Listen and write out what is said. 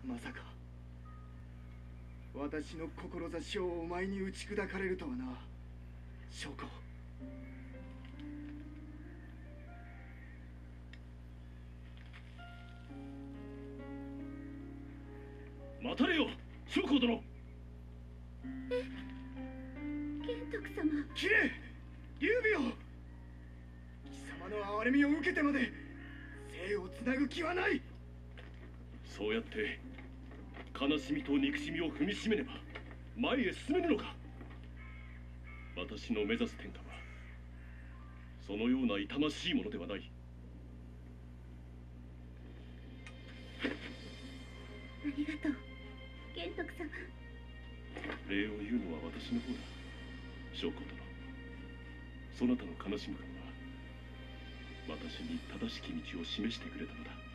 まさか私の志をお前に打ち砕かれるとはな、将校。 待たれよ、将校殿。 玄徳様。 斬れ、劉備を。貴様の憐れみを受けてまで生をつなぐ気はない。 そうやって悲しみと憎しみを踏みしめねば前へ進めぬのか。私の目指す天下はそのような痛ましいものではない。 ありがとう、玄徳様。 礼を言うのは私の方だ、将校殿。そなたの悲しむ顔は私に正しき道を示してくれたのだ。